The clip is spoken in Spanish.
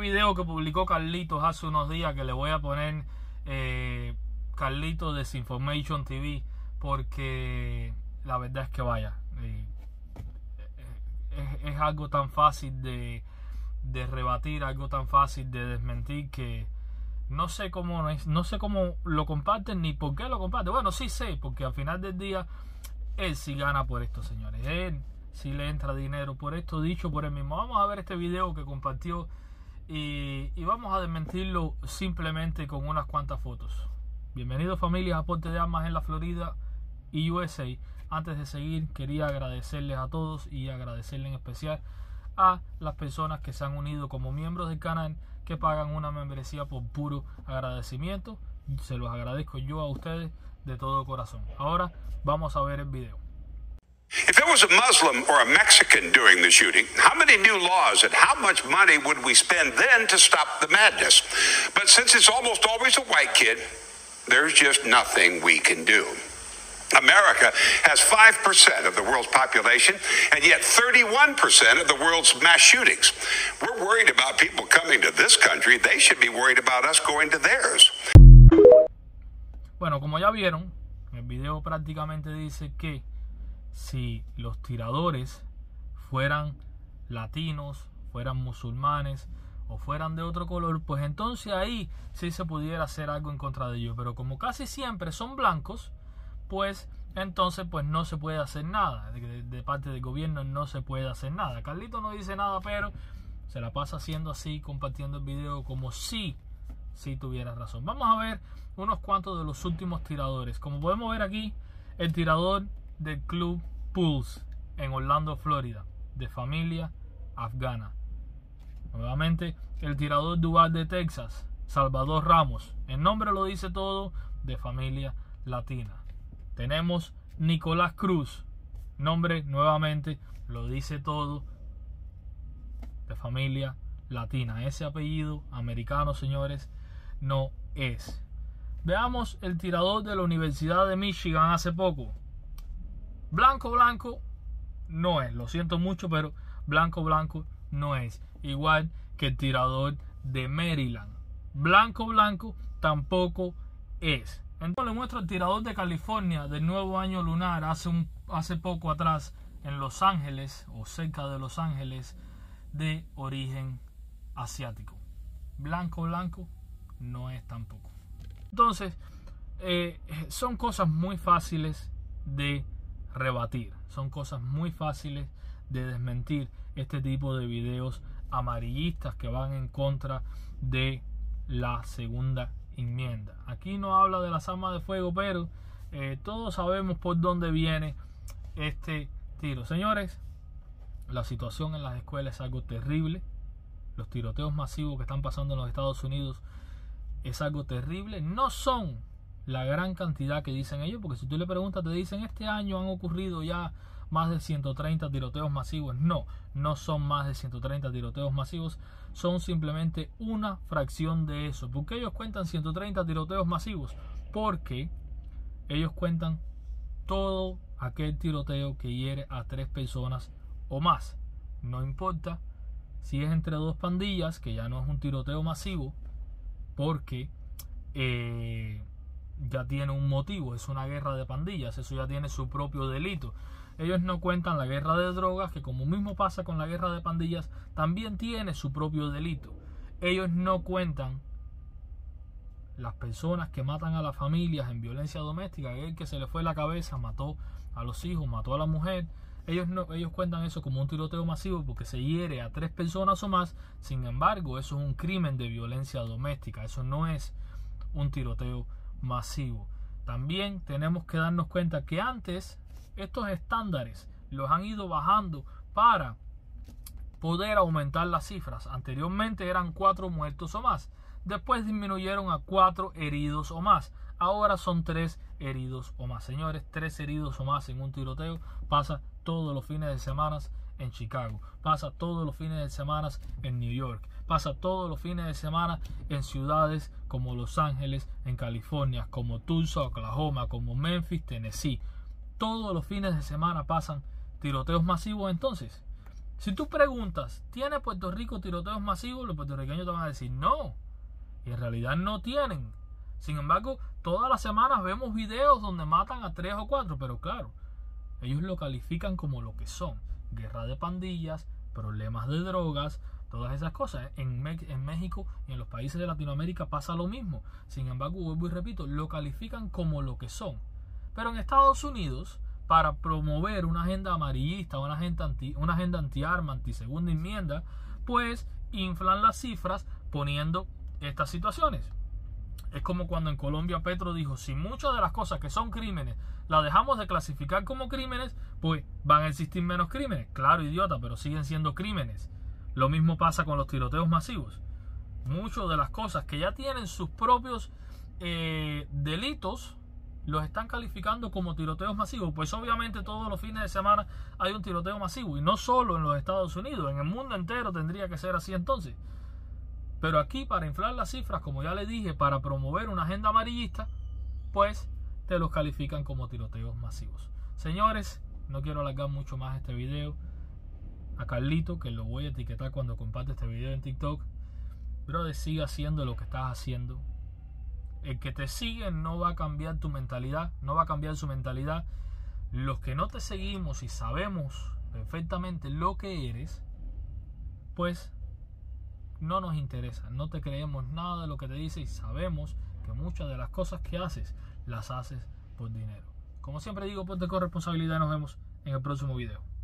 video que publicó Carlitos hace unos días, que le voy a poner Carlitos Disinformation TV, porque la verdad es que vaya, es algo tan fácil de rebatir, algo tan fácil de desmentir, que no sé cómo lo comparten ni por qué lo comparten. Bueno, sí sé, porque al final del día él sí gana por esto, señores. Él sí le entra dinero por esto, dicho por él mismo. Vamos a ver este video que compartió y vamos a desmentirlo simplemente con unas cuantas fotos. Bienvenidos, familia, a Aporte de Armas en la Florida y USA. Antes de seguir, quería agradecerles a todos y agradecerles en especial a las personas que se han unido como miembros del canal, que pagan una membresía por puro agradecimiento. Se los agradezco yo a ustedes de todo corazón. Ahora vamos a ver el video. If it was a Muslim or a Mexican doing the shooting, how many new laws and how much money would we spend then to stop the madness? But since it's almost always a white kid, there's just nothing we can do. America has 5% of the world's population, and yet 31% of the world's mass shootings. We're worried about people coming to this country. They should be worried about us going to theirs. Bueno, como ya vieron, el video prácticamente dice que si los tiradores fueran latinos, fueran musulmanes o fueran de otro color, pues entonces ahí sí se pudiera hacer algo en contra de ellos. Pero como casi siempre son blancos, pues entonces pues no se puede hacer nada. De parte del gobierno no se puede hacer nada. Carlito no dice nada, pero se la pasa haciendo así, compartiendo el video como si tuviera razón. Vamos a ver unos cuantos de los últimos tiradores. Como podemos ver aquí, el tirador del club Pulse en Orlando, Florida, de familia afgana. Nuevamente, el tirador Duval de Texas, Salvador Ramos. El nombre lo dice todo, de familia latina. Tenemos Nicolás Cruz, nombre nuevamente lo dice todo, de familia latina. Ese apellido americano, señores, no es. Veamos el tirador de la Universidad de Michigan hace poco. Blanco no es, lo siento mucho, pero blanco no es. Igual que el tirador de Maryland, blanco tampoco es. Entonces le muestro el tirador de California del nuevo año lunar hace poco atrás en Los Ángeles, o cerca de Los Ángeles, de origen asiático. Blanco no es tampoco. Entonces son cosas muy fáciles de rebatir, son cosas muy fáciles de desmentir este tipo de videos amarillistas que van en contra de la segunda enmienda. Aquí no habla de las armas de fuego, pero todos sabemos por dónde viene este tiro. Señores, la situación en las escuelas es algo terrible. Los tiroteos masivos que están pasando en los Estados Unidos es algo terrible. No son la gran cantidad que dicen ellos, porque si tú le preguntas te dicen este año han ocurrido ya más de 130 tiroteos masivos. No son más de 130 tiroteos masivos, son simplemente una fracción de eso. ¿Por qué ellos cuentan 130 tiroteos masivos? Porque ellos cuentan todo aquel tiroteo que hiere a 3 personas o más. No importa si es entre 2 pandillas, que ya no es un tiroteo masivo, porque ya tiene un motivo, es una guerra de pandillas, eso ya tiene su propio delito. Ellos no cuentan la guerra de drogas, que como mismo pasa con la guerra de pandillas, también tiene su propio delito. Ellos no cuentan las personas que matan a las familias en violencia doméstica, el que se le fue la cabeza, mató a los hijos, mató a la mujer. Ellos cuentan eso como un tiroteo masivo porque se hiere a 3 personas o más. Sin embargo, eso es un crimen de violencia doméstica, eso no es un tiroteo masivo. También tenemos que darnos cuenta que antes estos estándares los han ido bajando para poder aumentar las cifras. Anteriormente eran 4 muertos o más, después disminuyeron a 4 heridos o más, ahora son 3 heridos o más. Señores, 3 heridos o más en un tiroteo pasa todos los fines de semana en Chicago, pasa todos los fines de semana en New York, pasa todos los fines de semana en ciudades como Los Ángeles, en California, como Tulsa, Oklahoma, como Memphis, Tennessee. Todos los fines de semana pasan tiroteos masivos. Entonces, Si tú preguntas, ¿tiene Puerto Rico tiroteos masivos? Los puertorriqueños te van a decir no. Y en realidad no tienen. Sin embargo, todas las semanas vemos videos donde matan a 3 o 4. Pero claro, ellos lo califican como lo que son. Guerra de pandillas, problemas de drogas, todas esas cosas. En México y en los países de Latinoamérica pasa lo mismo. Sin embargo, vuelvo y repito, lo califican como lo que son. Pero en Estados Unidos, para promover una agenda amarillista, una agenda anti-arma, anti-segunda enmienda, pues inflan las cifras poniendo estas situaciones. Es como cuando en Colombia Petro dijo, si muchas de las cosas que son crímenes las dejamos de clasificar como crímenes, pues van a existir menos crímenes. Claro, idiota, pero siguen siendo crímenes. Lo mismo pasa con los tiroteos masivos. Muchas de las cosas que ya tienen sus propios delitos, los están calificando como tiroteos masivos. Pues obviamente todos los fines de semana hay un tiroteo masivo. Y no solo en los Estados Unidos, en el mundo entero tendría que ser así entonces. Pero aquí, para inflar las cifras, como ya le dije, para promover una agenda amarillista, pues te los califican como tiroteos masivos. Señores, no quiero alargar mucho más este video. A Carlito, que lo voy a etiquetar cuando comparte este video en TikTok. Brother, sigue haciendo lo que estás haciendo. El que te sigue no va a cambiar tu mentalidad, no va a cambiar su mentalidad. Los que no te seguimos y sabemos perfectamente lo que eres, pues no nos interesa, no te creemos nada de lo que te dice y sabemos que muchas de las cosas que haces, las haces por dinero. Como siempre digo, ponte con responsabilidad y nos vemos en el próximo video.